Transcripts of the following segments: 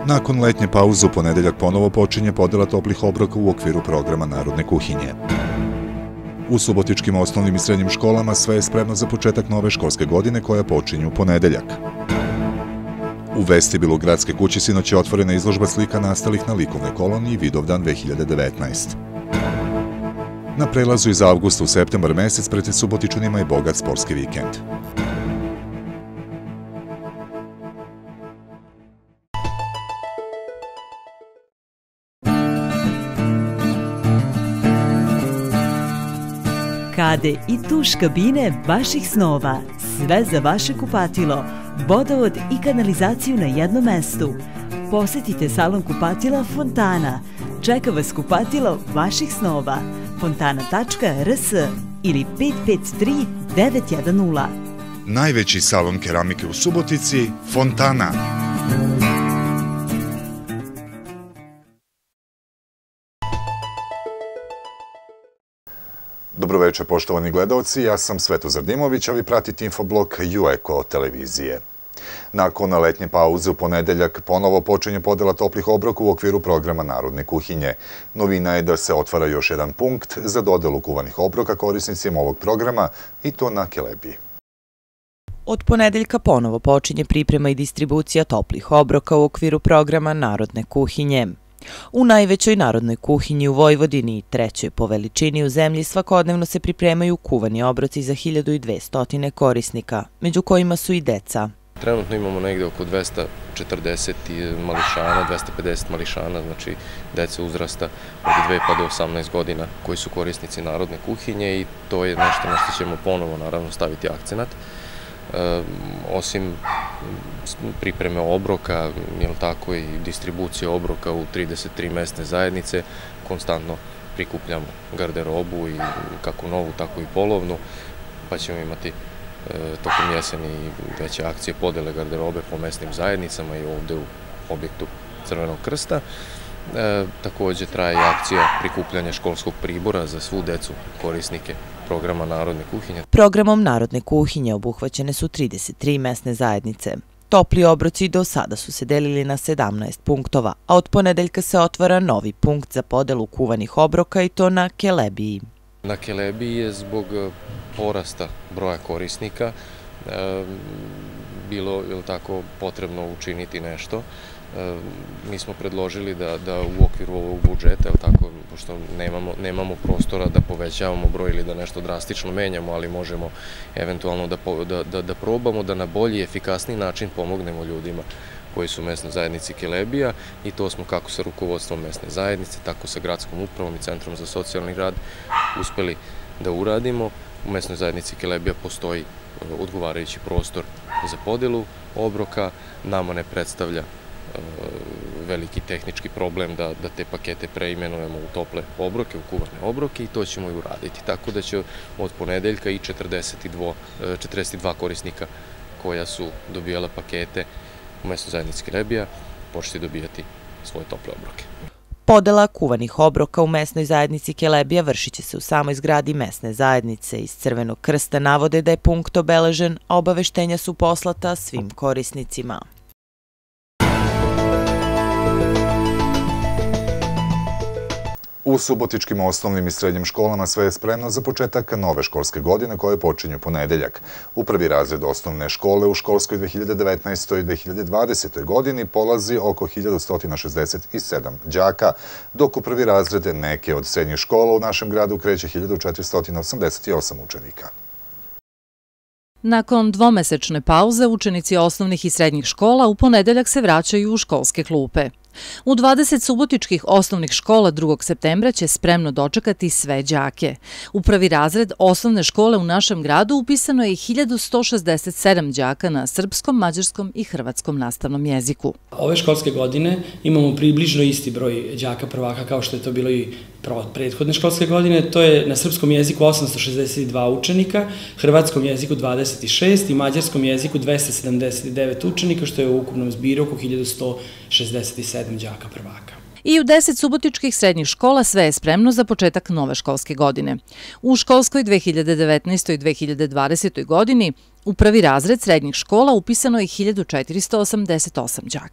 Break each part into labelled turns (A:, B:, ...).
A: Nakon letnje pauze u ponedeljak ponovo počinje podela toplih obroka u okviru programa Narodne kuhinje. U subotičkim osnovnim i srednjim školama sve je spremno za početak nove školske godine koja počinje u ponedeljak. U vestibilu Gradske kuće sinoć je otvorena izložba slika nastalih na likovnoj koloniji Vidovdan 2019. Na prelazu iz avgusta u septembar mesec pred Subotičanima je bogat sportski vikend.
B: Kade i tuš kabine vaših snova, sve za vaše kupatilo, vodovod i kanalizaciju na jednom mestu. Posetite salon kupatila Fontana. Čeka vas kupatilo vaših snova. fontana.rs ili 553 910.
A: Najveći salon keramike u Subotici, Fontana. Dobroveče, poštovani gledaoci, ja sam Svetozar Dimović, a vi pratite infoblog Jueko televizije. Nakon letnje pauze u ponedeljak ponovo počinje podela toplih obroka u okviru programa Narodne kuhinje. Novina je da se otvara još jedan punkt za dodelu kuvanih obroka korisnicima ovog programa i to na Kelebiji.
C: Od ponedeljka ponovo počinje priprema i distribucija toplih obroka u okviru programa Narodne kuhinje. U najvećoj narodnoj kuhinji u Vojvodini, trećoj po veličini u zemlji, svakodnevno se pripremaju kuvani obroci za 1200 korisnika, među kojima su i deca.
D: Trenutno imamo negde oko 240 mališana, 250 mališana, znači dece uzrasta od 2 pa do 18 godina koji su korisnici narodne kuhinje i to je nešto na što ćemo ponovo naravno staviti akcenat. Osim pripreme obroka, i distribucije obroka u 33 mesne zajednice, konstantno prikupljamo garderobu i kako novu, tako i polovnu, pa ćemo imati tokom jeseni veće akcije podele garderobe po mesnim zajednicama i ovde u objektu Crvenog krsta. Takođe traje akcija prikupljanja školskog pribora za svu decu korisnike programa Narodne kuhinje.
C: Programom Narodne kuhinje obuhvaćene su 33 mesne zajednice. Topli obroci do sada su se delili na 17 punktova, a od ponedeljka se otvara novi punkt za podelu kuvanih obroka i to na Kelebiji.
D: Na Kelebiji je zbog porasta broja korisnika bilo potrebno učiniti nešto. Mi smo predložili da u okviru ovog budžeta, pošto nemamo prostora da povećavamo broj ili da nešto drastično menjamo, ali možemo eventualno da probamo da na bolji i efikasniji način pomognemo ljudima koji su u mesnoj zajednici Kelebija i to smo kako sa rukovodstvom mesne zajednice, tako sa gradskom upravom i Centrom za socijalni rad uspeli da uradimo. U mesnoj zajednici Kelebija postoji odgovarajući prostor za podelu obroka, nama ne predstavlja veliki tehnički problem da te pakete preimenujemo u tople obroke, u kuvane obroke i to ćemo i uraditi. Tako da će od ponedeljka i 42 korisnika koja su dobijala pakete u mesnoj zajednici Kelebija početi dobijati svoje tople obroke.
C: Podela kuvanih obroka u mesnoj zajednici Kelebija vršit će se u samoj zgradi mesne zajednice. Iz Crvenog krsta navode da je punkt obeležen, a obaveštenja su poslata svim korisnicima.
A: U subotičkim osnovnim i srednjim školama sve je spremno za početak nove školske godine koje počinju ponedeljak. U prvi razred osnovne škole u školskoj 2019. i 2020. godini polazi oko 1167 đaka, dok u prvi razred neke od srednjih škola u našem gradu kreće 1488 učenika.
E: Nakon dvomesečne pauze, učenici osnovnih i srednjih škola u ponedeljak se vraćaju u školske klupe. U 20 subotičkih osnovnih škola 2. septembra će spremno dočekati sve đake. U prvi razred osnovne škole u našem gradu upisano je 1167 đaka na srpskom, mađarskom i hrvatskom nastavnom jeziku.
F: Ove školske godine imamo približno isti broj đaka prvaka kao što je to bilo i prethodne školske godine. To je na srpskom jeziku 862 učenika, hrvatskom jeziku 26 i mađarskom jeziku 279 učenika, što je u ukupnom zbiru oko 1167 đaka prvaka.
E: I u 10 subotičkih srednjih škola sve je spremno za početak nove školske godine. U školskoj 2019. i 2020. godini u prvi razred srednjih škola upisano je 1488 đaka.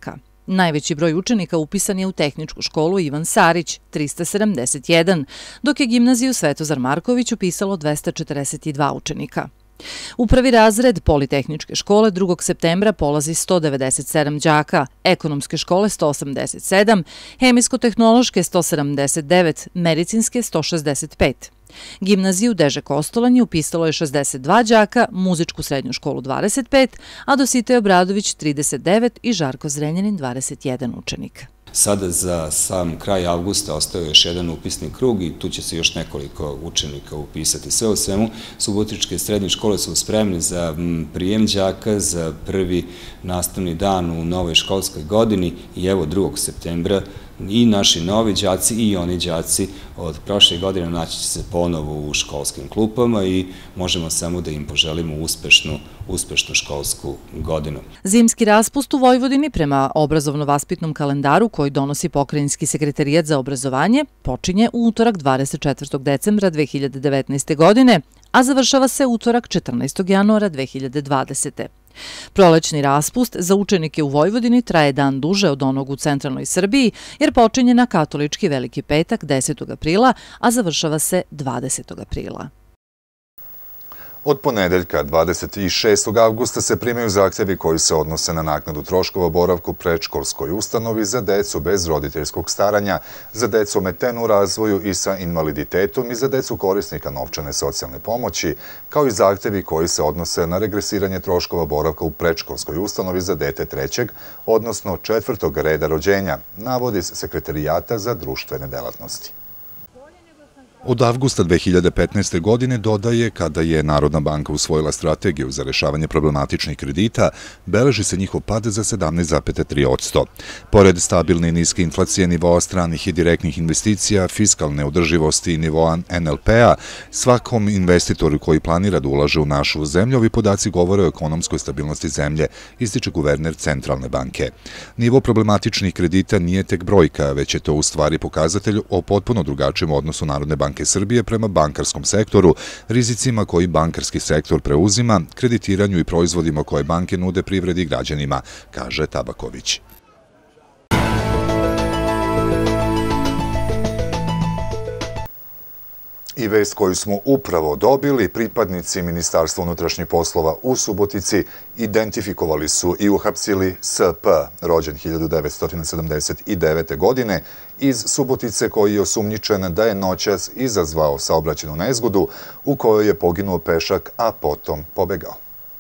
E: Najveći broj učenika upisan je u tehničku školu Ivan Sarić, 371, dok je gimnaziju Svetozar Marković upisalo 242 učenika. U prvi razred Politehničke škole 2. septembra polazi 197 đaka, ekonomske škole 187, hemijsko-tehnološke 179, medicinske 165. Gimnaziju Deže Kostolanje upisalo je 62 đaka, muzičku srednju školu 25, a Dositej Obradović 39 i Žarko Zrenjanin 21 učenik.
G: Sada za sam kraj avgusta ostao je još jedan upisni krug i tu će se još nekoliko učenika upisati. Sve u svemu, subotičke srednje škole su spremni za prijem đaka za prvi nastavni dan u novoj školskoj godini i evo 2. septembra i naši novi đaci i oni đaci od prošle godine naći će se ponovo u školskim klupama i možemo samo da im poželimo uspešnu školsku godinu.
E: Zimski raspust u Vojvodini prema obrazovno-vaspitnom kalendaru koji donosi Pokrajinski sekretarijat za obrazovanje počinje u utorak 24. decembra 2019. godine, a završava se utorak 14. januara 2020. Prolećni raspust za učenike u Vojvodini traje dan duže od onog u centralnoj Srbiji jer počinje na katolički Veliki petak 10. aprila, a završava se 20. aprila.
A: Od ponedeljka 26. avgusta se primaju zahtjevi koji se odnose na naknadu troškova boravka u predškolskoj ustanovi za decu bez roditeljskog staranja, za decu ometenu u razvoju i sa invaliditetom i za decu korisnika novčane socijalne pomoći, kao i zahtjevi koji se odnose na regresiranje troškova boravka u predškolskoj ustanovi za dete trećeg, odnosno 4. reda rođenja, navodi iz Sekretarijata za društvene delatnosti. Od avgusta 2015. godine dodaje, kada je Narodna banka usvojila strategiju za rešavanje problematičnih kredita, beleži se njihov pad za 17,3%. Pored stabilne i niske inflacije, nivoa stranih i direktnih investicija, fiskalne održivosti i nivoa NLP-a, svakom investitoru koji planira da ulaže u našu zemlju, ovi podaci govore o ekonomskoj stabilnosti zemlje, ističe guverner Centralne banke. Nivo problematičnih kredita nije tek brojka, već je to u stvari pokazatelj o potpuno drugačijem odnosu Narodne banke Srbije prema bankarskom sektoru, rizicima koji bankarski sektor preuzima, kreditiranju i proizvodima koje banke nude privredi i građanima, kaže Tabaković. I vest koju smo upravo dobili, pripadnici Ministarstva unutrašnjih poslova u Subotici identifikovali su i uhapsili SP, rođen 1979. godine, iz Subotice, koji je osumnjičen da je noćas izazvao saobraćajnu nezgodu u kojoj je poginuo pešak, a potom pobegao.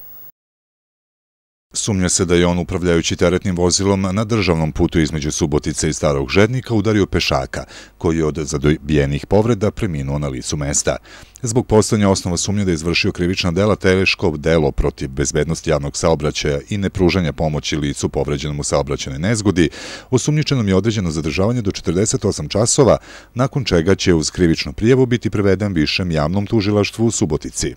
A: Sumnja se da je on, upravljajući teretnim vozilom na državnom putu između Subotice i Starog Žednika, udario pešaka, koji je od zadobijenih povreda preminuo na licu mesta. Zbog postojanja osnova sumnje da je izvršio krivična dela teško delo protiv bezbednosti javnog saobraćaja i nepružanja pomoći licu povređenom u saobraćajnoj nezgodi, osumnjičenom je određeno zadržavanje do 48 časova, nakon čega će uz krivičnu prijavu biti preveden Višem javnom tužilaštvu u Subotici.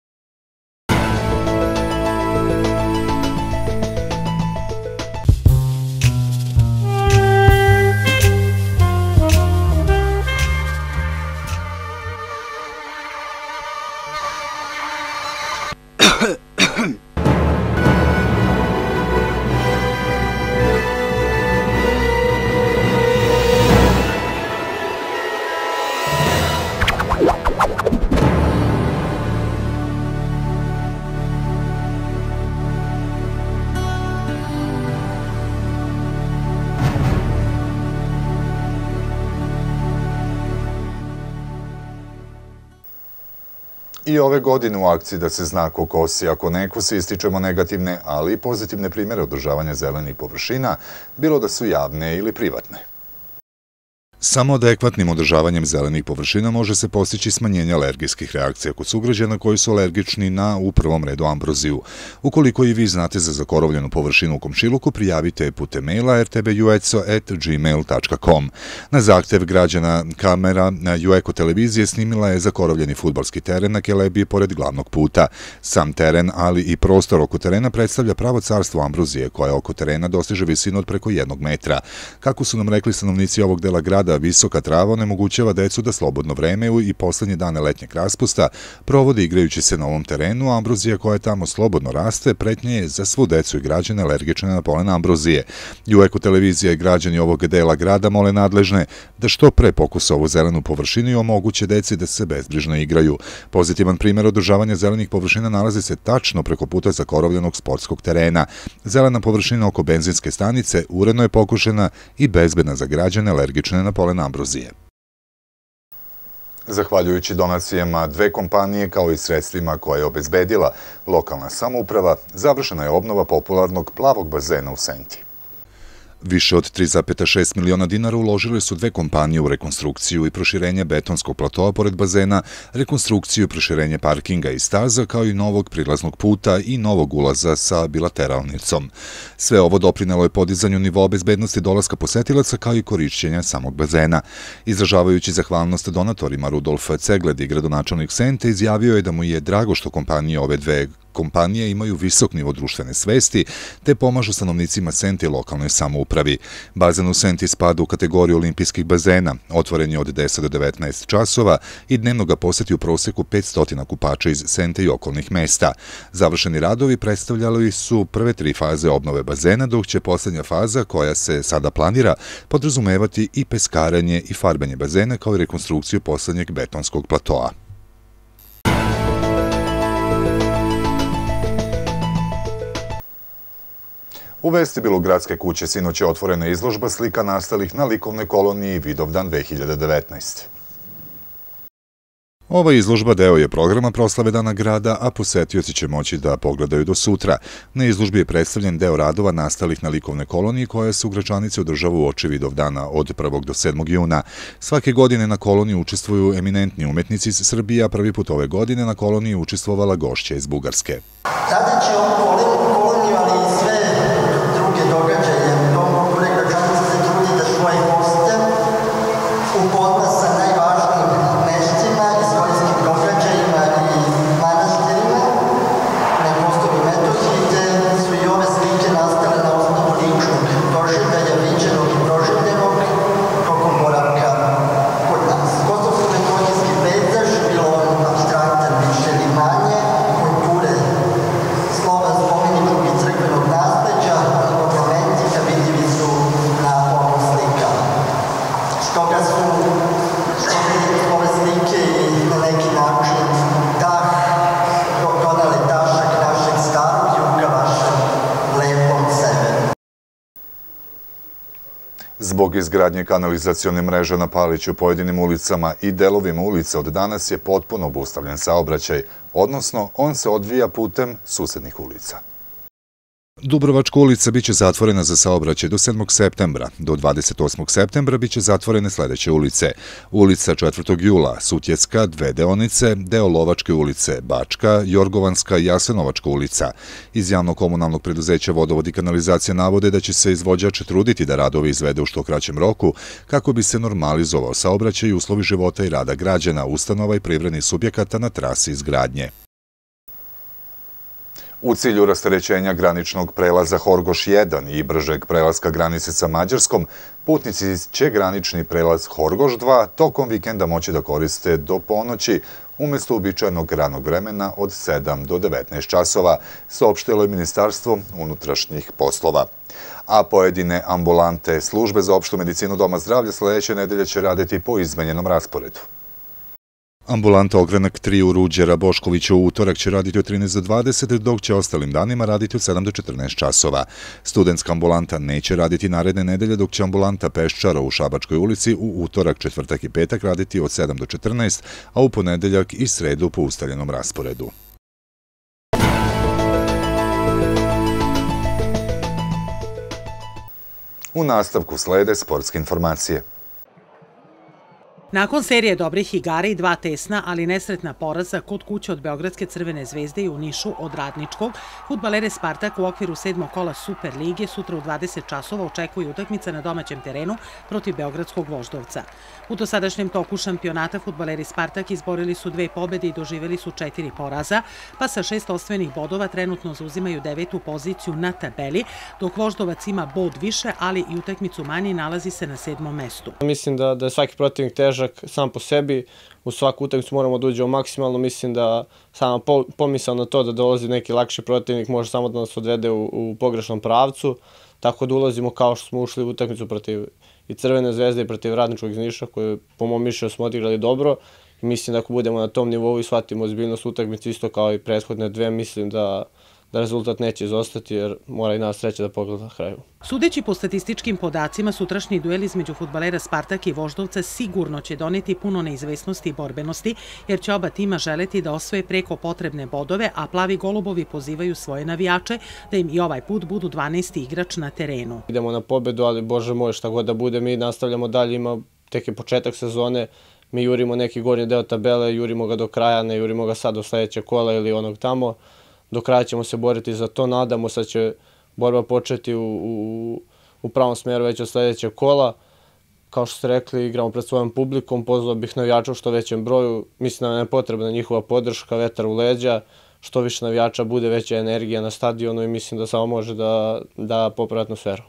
A: I ove godine u akciji Da se zna ko kosi, ako ne kosi, ističemo negativne, ali i pozitivne primjere održavanja zelenih površina, bilo da su javne ili privatne. Samo adekvatnim održavanjem zelenih površina može se postići smanjenje alergijskih reakcija kod sugrađana koji su alergični na, u prvom redu, ambroziju. Ukoliko i vi znate za zakorovljenu površinu u komšiluku, prijavite putem maila rtbueco@gmail.com. Na zahtev građana kamera Jueko televizije snimila je zakorovljeni fudbalski teren na Kelebiji pored glavnog puta. Sam teren, ali i prostor oko terena predstavlja pravo carstvo ambrozije, koja oko terena dostiže visinu od preko 1 metra. Kako su nam rekli stanovnici ovog dela grada, da visoka trava onemogućava decu da slobodno vreme i poslednje dane letnjeg raspusta provode igrajući se na ovom terenu, a ambrozija koja tamo slobodno raste pretnje je za svu decu i građane alergične na polen ambrozije. I u Eko-televizija i građani ovog dela grada mole nadležne da što pre pokuse ovu zelenu površinu i omoguće deci da se bezbrižno igraju. Pozitivan primjer održavanja zelenih površina nalazi se tačno preko puta zakorovljenog sportskog terena. Zelena površina oko benzinske stanice uredno je pokušena i bezbedna za građane alergične na polen ambrozije. Zahvaljujući donacijama dve kompanije kao i sredstvima koje je obezbedila lokalna samouprava, završena je obnova popularnog plavog bazena u Senti. Više od 3,6 miliona dinara uložile su dve kompanije u rekonstrukciju i proširenje betonskog platoa pored bazena, rekonstrukciju i proširenje parkinga i staza, kao i novog prilaznog puta i novog ulaza sa bilateralnicom. Sve ovo doprinelo je podizanju nivoa bezbednosti dolaska posetilaca kao i korišćenja samog bazena. Izražavajući zahvalnost donatorima, Rudolf Cegled, gradonačelnik Sente, izjavio je da mu je drago što ove dve kompanije imaju visok nivo društvene svesti te pomažu stanovnicima Sente i lokalnoj samoupravi. Bazen u Senti spada u kategoriju olimpijskih bazena, otvoren je od 10 do 19 časova i dnevno ga poseti u proseku 500 kupača iz Sente i okolnih mesta. Završeni radovi predstavljali su prve 3 faze obnove bazena, dok će poslednja faza, koja se sada planira, podrazumevati i peskaranje i farbanje bazena kao i rekonstrukciju poslednjeg betonskog platoa. U vestibilu Gradske kuće sinoć je otvorena izložba slika nastalih na likovnoj koloniji Vidovdan 2019. Ova izložba deo je programa proslave Dana grada, a posetioci će moći da pogledaju do sutra. Na izložbi je predstavljen deo radova nastalih na likovne koloniji koja se u Gračanici održava uoči Vidovdana od 1. do 7. juna. Svake godine na koloniji učestvuju eminentni umetnici iz Srbije, a prvi put ove godine na koloniji učestvovala gošća iz Bugarske.
H: Sada će ovu koloniju, ali i sve druge događaje Dom kulture Gračanice se trudi da svoje goste upozna sa najvažnijim mestima, istorijskim događajima i manastirima na Kosovu i Metohiji, te su i ove slike nastale na osnovu ličnog doživljaja viđenog i proživljenog tokom boravka kod nas. Kosovsko-metohijski pejzaž, bilo on apstraktan više ili manje, kulture slova spomeničkog i crkvenog nasleđa i ornamentika vidljivi su na ovim slikama. Stoga su ove slike i na neki način donale dašak našeg starog juga vašem lepom severu.
A: Zbog izgradnje kanalizacione mreže na Paliću, pojedinim ulicama i delovima ulica od danas je potpuno obustavljen saobraćaj, odnosno on se odvija putem susednih ulica. Dubrovačka ulica biće zatvorena za saobraćaj do 7. septembra. Do 28. septembra biće zatvorene sledeće ulice. Ulica 4. jula, Sutjeska, 2 deonice, deo Lovačke ulice, Bačka, Jorgovanska i Jasenovačka ulica. Iz javno-komunalnog preduzeća Vodovod i kanalizacija navode da će se izvođač truditi da radove izvede u što kraćem roku kako bi se normalizovao saobraćaj i uslovi života i rada građana, ustanova i privrednih subjekata na trasi izgradnje. U cilju rasterećenja graničnog prelaza Horgoš 1 i bržeg prelaska granice sa Mađarskom, putnici će granični prelaz Horgoš 2 tokom vikenda moći da koriste do ponoći, umesto uobičajenog ranog vremena od 7 do 19 časova, saopštilo je Ministarstvo unutrašnjih poslova. A pojedine ambulante službe za opštu medicinu Doma zdravlja sledeće nedelje će raditi po izmenjenom rasporedu. Ambulanta Ogranak 3 u Ruđera Boškovića u utorak će raditi od 13 do 20, dok će ostalim danima raditi od 7 do 14 časova. Studentska ambulanta neće raditi naredne nedelje, dok će ambulanta Peščara u Šabačkoj ulici u utorak, četvrtak i petak raditi od 7 do 14, a u ponedeljak i sredu po ustaljenom rasporedu. U nastavku slede sportske informacije.
I: Nakon serije dobrih igara i 2 tesna, ali nesretna poraza kod kuće od Beogradske Crvene zvezde i u Nišu od Radničkog, fudbalere Spartak u okviru 7. kola Super lige sutra u 20 časova očekuje utakmica na domaćem terenu protiv Beogradskog Voždovca. U dosadašnjem toku šampionata fudbaleri Spartak izborili su 2 pobede i doživeli su 4 poraza, pa sa 6 osvojenih bodova trenutno zauzimaju 9. poziciju na tabeli, dok Voždovac ima bod više, ali i utakmicu manje, nalazi se na 7. mestu.
J: Mislim da je svaki protivnik težak sam po sebi, u svaku utakmicu moramo da uđemo maksimalno, mislim da sama pomisao na to da dolazi neki lakši protivnik može samo da nas odvede u pogrešnom pravcu, tako da ulazimo kao što smo ušli u utakmicu protiv i Crvene zvezde i protiv Radničkog iz Niša, koje po mom mišljenju smo odigrali dobro i mislim da ako budemo na tom nivou i shvatimo ozbiljnost utakmice isto kao i prethodne dve, mislim da rezultat neće izostati jer mora i nas sreća da pogleda na kraju.
I: Sudeći po statističkim podacima, sutrašnji duel između fudbalera Spartaka i Voždovca sigurno će doneti puno neizvesnosti i borbenosti, jer će oba tima želeti da osvoje preko potrebne bodove, a plavi golubovi pozivaju svoje navijače da im i ovaj put budu 12. igrač na terenu.
J: Idemo na pobedu, ali Bože moj, šta god da bude, mi nastavljamo dalje, ima tek je početak sezone, mi jurimo neki gornji deo tabele, jurimo ga do kraja, ne jurimo ga sad do sledećeg kola ili onog tamo. Do kraja ćemo se boriti za to, nadamo se da će borba početi u pravom smeru već od sledećeg kola. Kao što ste rekli, igramo pred svojom publikom, pozvao bih navijača u što većem broju, mislim da nam je potrebna njihova podrška, vetar u leđa, što više navijača bude veća energija na stadionu i mislim da samo može da popravi atmosferu.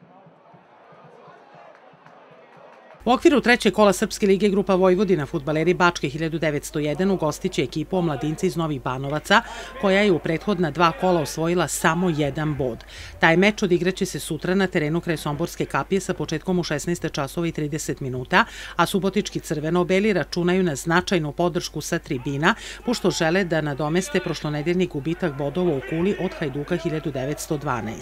I: U okviru 3. kola Srpske lige grupa Vojvodina fudbaleri Bačke 1901 ugostiće ekipu omladinca iz Novih Banovaca, koja je u prethodna 2 kola osvojila samo 1 bod. Taj meč odigraće se sutra na terenu kraj Somborske kapije sa početkom u 16 časova i 30 minuta, a subotički crveno-beli računaju na značajnu podršku sa tribina, pošto žele da nadomeste prošlonedeljni gubitak bodova u Kuli od Hajduka 1912.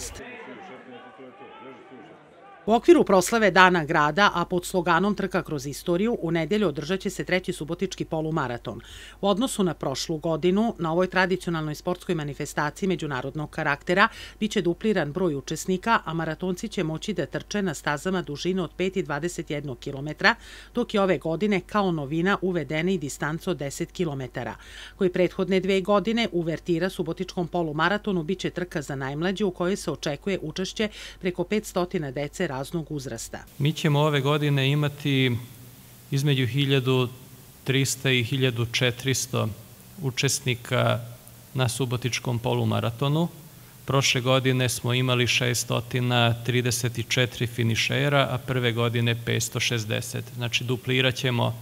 I: U okviru proslave Dana grada, a pod sloganom Trka kroz istoriju, u nedelju održat će se 3. subotički polumaraton. U odnosu na prošlu godinu, na ovoj tradicionalnoj sportskoj manifestaciji međunarodnog karaktera biće dupliran broj učesnika, a maratonci će moći da trče na stazama dužine od 5 i 21 km, dok je ove godine kao novina uvedena i distanca od 10 km. Koji prethodne 2 godine uvertira subotičkom polumaratonu biće trka za najmlađe u kojoj se očekuje učešće preko 500 dece raznog uzrasta.
K: Mi ćemo ove godine imati između 1300 i 1400 učesnika na subotičkom polumaratonu. Prošle godine smo imali 634 finišera, a prve godine 560. Znači duplirat ćemo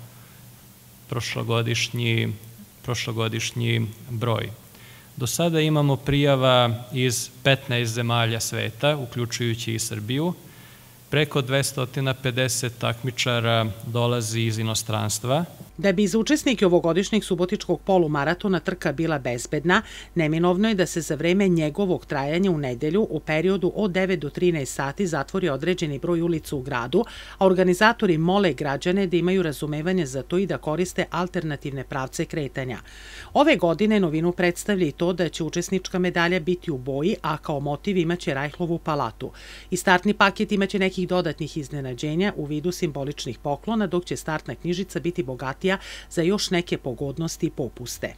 K: prošlogodišnji broj. Do sada imamo prijava iz 15 zemalja sveta, uključujući i Srbiju. Preko 250 takmičara dolazi iz inostranstva.
I: Da bi za učesnike ovogodišnjeg subotičkog polumaratona trka bila bezbedna, neminovno je da se za vreme njegovog trajanja u nedelju u periodu od 9 do 13 sati zatvori određeni broj ulica u gradu, a organizatori mole građane da imaju razumevanje za to i da koriste alternativne pravce kretanja. Ove godine novinu predstavlja i to da će učesnička medalja biti u boji, a kao motiv imaće Rajhlovu palatu. I startni paket imaće nekih dodatnih iznenađenja u vidu simboličnih poklona, dok će startna knjižica biti bogatija za još neke pogodnosti i popuste.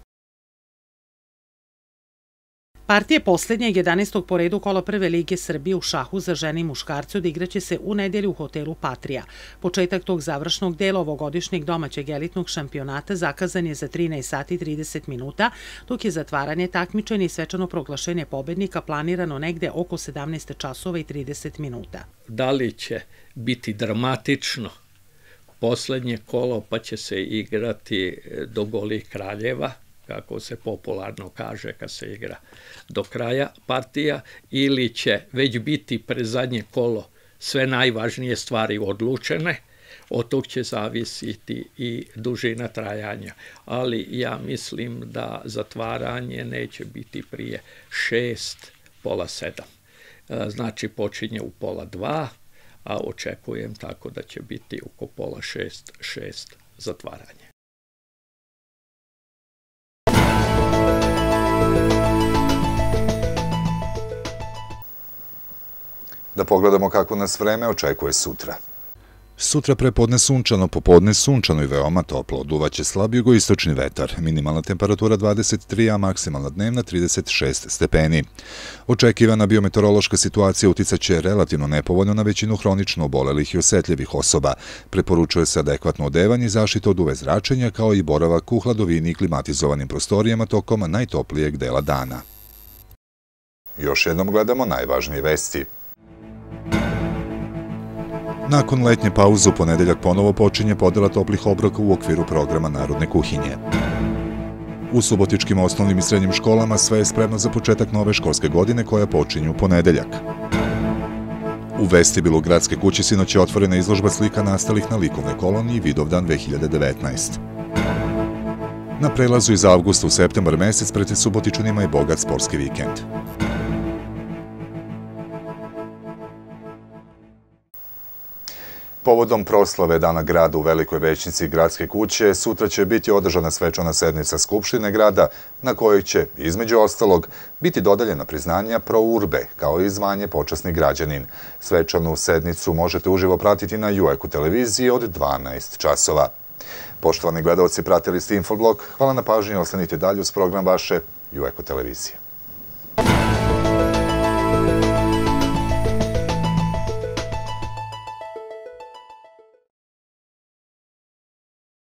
I: Partije poslednjeg 11. po redu kola Prve lige Srbije u šahu za žene i muškarce odigraće se u nedelju u hotelu Patrija. Početak tog završnog dela ovogodišnjeg domaćeg elitnog šampionata zakazan je za 13 sati i 30 minuta, dok je zatvaranje takmičenja i svečano proglašenje pobednika planirano negde oko 17 časova i 30 minuta.
L: Da li će biti dramatično poslednje kolo pa će se igrati do golih kraljeva, kako se popularno kaže kad se igra do kraja partija, ili će već biti pre zadnje kolo sve najvažnije stvari odlučene, od tog će zavisiti i dužina trajanja. Ali ja mislim da zatvaranje neće biti prije 6, pola 7. Znači počinje u pola 2, a očekujem tako da će biti oko pola 6 zatvaranje.
A: Da pogledamo kako nas vreme očekuje sutra. Sutra prepodne sunčano, popodne sunčano i veoma toplo. Duvaće slab jugoistočni vetar. Minimalna temperatura 23, a maksimalna dnevna 36 stepeni. Očekivana biometeorološka situacija uticaće relativno nepovoljno na većinu hronično obolelih i osetljivih osoba. Preporučuje se adekvatno odevanje i zaštita od UV zračenja, kao i boravak u hladovini i klimatizovanim prostorijama tokom najtoplijeg dela dana. Još jednom gledamo najvažnije vesti. Nakon letnje pauze u ponedeljak ponovo počinje podela toplih obroka u okviru programa Narodne kuhinje. U subotičkim osnovnim i srednjim školama sve je spremno za početak nove školske godine koja počinje u ponedeljak. U vestibilu Gradske kuće sinoć je otvorena izložba slika nastalih na likovnoj koloniji Vidovdan 2019. Na prelazu iz avgusta u septembar mesec pred Subotičanima je bogat sportski vikend. Povodom proslave Dana grada u Velikoj Većnici Gradske kuće, sutra će biti održana svečana sednica Skupštine grada, na kojoj će, između ostalog, biti dodeljena priznanja pro urbe, kao i zvanje počasni građanin. Svečanu sednicu možete uživo pratiti na UEK-u televiziji od 12 časova. Poštovani gledalci, pratili ste Infoblog. Hvala na pažnji, ostanite dalje uz program vaše UEK-u televizije.